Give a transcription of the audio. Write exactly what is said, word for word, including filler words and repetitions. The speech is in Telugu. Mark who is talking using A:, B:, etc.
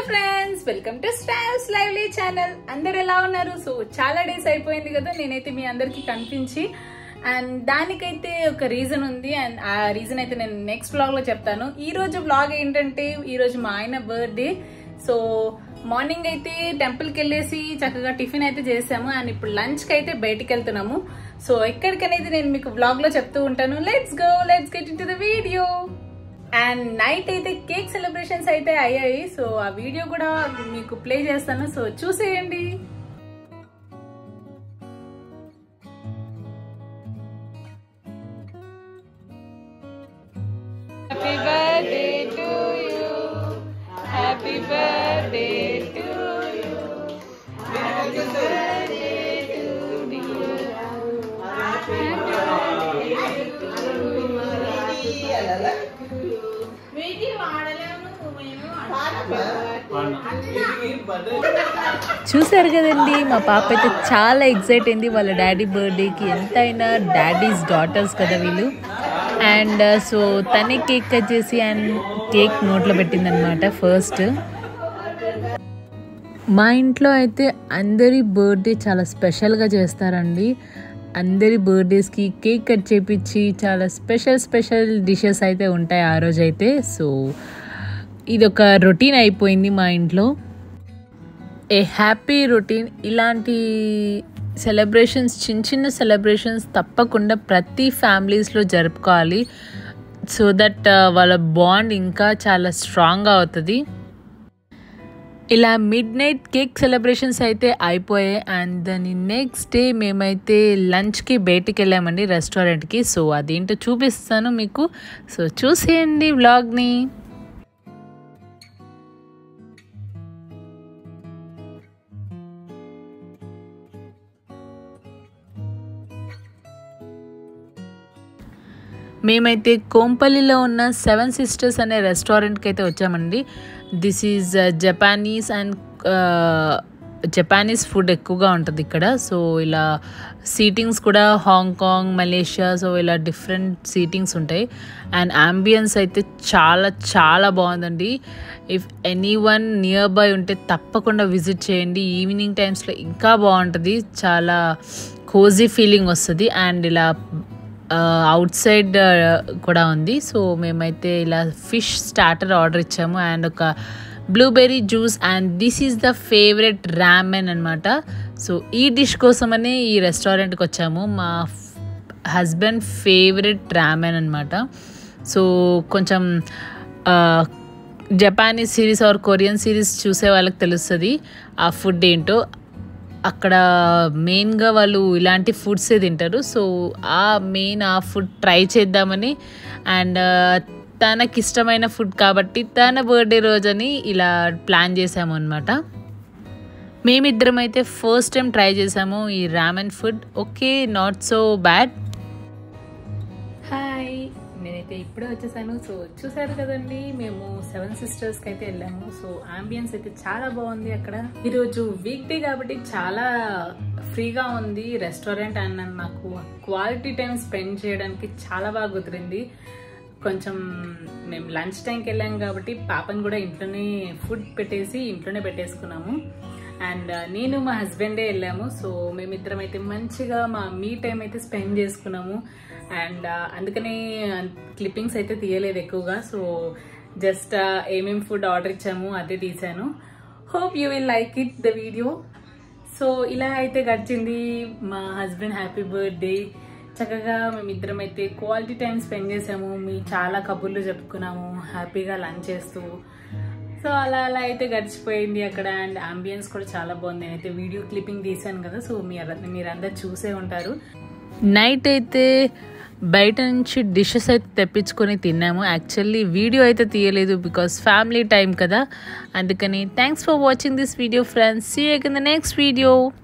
A: Friends, welcome to Sravs Lively channel. అందరు ఎలా ఉన్నారు? సో చాలా డేస్ అయిపోయింది కదా నేనైతే మీ అందరికి కనిపించి. అండ్ దానికైతే ఒక రీజన్ ఉంది. అండ్ ఆ రీజన్ అయితే నేను నెక్స్ట్ వ్లాగ్ లో చెప్తాను. ఈ రోజు వ్లాగ్ ఏంటంటే, ఈ రోజు మా ఆయన బర్త్డే. సో మార్నింగ్ అయితే టెంపుల్కి వెళ్ళేసి చక్కగా టిఫిన్ అయితే చేసాము. అండ్ ఇప్పుడు లంచ్ కి అయితే బయటికి వెళ్తున్నాము. సో ఎక్కడికనేది నేను మీకు వ్లాగ్ లో చెప్తూ ఉంటాను. Let's go, let's get into the video. And night అయితే కేక్ సెలబ్రేషన్స్ అయితే అయ్యాయి. సో ఆ వీడియో కూడా మీకు ప్లే చేస్తాను. సో చూసేయండి. Happy birthday to you, happy birthday to you, happy birthday to you, happy birthday to you. చూసారు కదండి, మా పాప అయితే చాలా ఎక్సైట్ అయింది వాళ్ళ డాడీ బర్త్డేకి. ఎంతైనా డాడీస్ డాటర్స్ కదా వీళ్ళు. అండ్ సో తనే కేక్ కట్ చేసి అండ్ కేక్ నోట్లో పెట్టిందనమాట ఫస్ట్. మా ఇంట్లో అయితే అందరి బర్త్డే చాలా స్పెషల్గా చేస్తారండి. అందరి బర్త్డేస్కి కేక్ కట్ చేపించి చాలా స్పెషల్ స్పెషల్ డిషెస్ అయితే ఉంటాయి ఆ రోజైతే. సో ఇది ఒక రొటీన్ అయిపోయింది మా ఇంట్లో, ఏ హ్యాపీ రొటీన్. ఇలాంటి సెలబ్రేషన్స్, చిన్న చిన్న సెలబ్రేషన్స్ తప్పకుండా ప్రతి ఫ్యామిలీస్లో జరుపుకోవాలి. సో దట్ వాళ్ళ బాండ్ ఇంకా చాలా స్ట్రాంగ్గా అవుతుంది. ఇలా మిడ్ నైట్ కేక్ సెలబ్రేషన్స్ అయితే అయిపోయాయి. అండ్ దాని నెక్స్ట్ డే మేమైతే లంచ్కి బయటికి వెళ్ళామండి రెస్టారెంట్కి. సో అదేంటో చూపిస్తాను మీకు. సో చూసేయండి వ్లాగ్ని. మేమైతే కోంపల్లిలో ఉన్న సెవెన్ సిస్టర్స్ అనే రెస్టారెంట్కి అయితే వచ్చామండి. This is Japanese and Japanese food ఎక్కువగా ఉంటుంది ఇక్కడ. సో ఇలా సీటింగ్స్ కూడా హాంకాంగ్, మలేషియా, సో ఇలా డిఫరెంట్ సీటింగ్స్ ఉంటాయి. అండ్ అంబియన్స్ అయితే చాలా చాలా బాగుందండి. If anyone nearby ఉంటే తప్పకుండా విజిట్ చేయండి. ఈవినింగ్ టైమ్స్లో ఇంకా బాగుంటుంది, చాలా కోజీ ఫీలింగ్ వస్తుంది. అండ్ ఇలా అవుట్ సైడ్ కూడా ఉంది. సో మేమైతే ఇలా ఫిష్ స్టార్టర్ ఆర్డర్ ఇచ్చాము అండ్ ఒక blueberry juice. And this is the favourite రామెన్ అనమాట. సో ఈ డిష్ కోసమనే ఈ రెస్టారెంట్కి వచ్చాము. మా హస్బెండ్ ఫేవరెట్ రామెన్ అనమాట. సో కొంచెం Japanese series or Korean series చూసే వాళ్ళకి తెలుస్తుంది ఆ ఫుడ్ ఏంటో. అక్కడ మెయిన్గా వాళ్ళు ఇలాంటి ఫుడ్సే తింటారు. సో ఆ మెయిన్ ఆ ఫుడ్ ట్రై చేద్దామని, అండ్ తనకి ఇష్టమైన ఫుడ్ కాబట్టి తన బర్త్డే రోజని ఇలా ప్లాన్ చేసాము అనమాట. మేమిద్దరం అయితే ఫస్ట్ టైం ట్రై చేసాము ఈ ramen food. Okay, not so bad. Hi, నేనైతే ఇప్పుడే వచ్చేసాను. సో చూసారు కదండి, మేము సెవెన్ సిస్టర్స్కి అయితే వెళ్ళాము. సో అంబియన్స్ అయితే చాలా బాగుంది అక్కడ. ఈరోజు వీక్ డే కాబట్టి చాలా ఫ్రీగా ఉంది రెస్టారెంట్. అండ్ నాకు క్వాలిటీ టైం స్పెండ్ చేయడానికి చాలా బాగా కుదిరింది. కొంచెం మేము లంచ్ టైంకి వెళ్ళాము కాబట్టి పాపని కూడా ఇంట్లోనే ఫుడ్ పెట్టేసి ఇంట్లోనే పెట్టేసుకున్నాము. అండ్ నేను మా హస్బెండే వెళ్ళాము. సో మేమిద్దరం అయితే మంచిగా మా మీ టైం అయితే స్పెండ్ చేసుకున్నాము. అండ్ అందుకని క్లిప్పింగ్స్ అయితే తీయలేదు ఎక్కువగా. సో జస్ట్ ఏమేమి ఫుడ్ ఆర్డర్ ఇచ్చాము అదే తీసాను. Hope you will like it the video. So ఇలా అయితే గడిచింది మా హస్బెండ్ హ్యాపీ బర్త్డే. చక్కగా మేమిద్దరం అయితే క్వాలిటీ టైం స్పెండ్ చేసాము. మీ చాలా కబుర్లు చెప్పుకున్నాము హ్యాపీగా లంచ్ చేస్తూ. సో అలా అలా అయితే గడిచిపోయింది అక్కడ. అండ్ అంబియన్స్ కూడా చాలా బాగుంది. నేనైతే వీడియో క్లిప్పింగ్ తీసాను కదా, సో మీరు మీరందరూ చూసే ఉంటారు. నైట్ అయితే బయట నుంచి డిషెస్ అయితే తెప్పించుకొని తిన్నాము. యాక్చువల్లీ వీడియో అయితే తీయలేదు బికాస్ ఫ్యామిలీ టైం కదా, అందుకని. Thanks for watching this video friends. See you in the next video.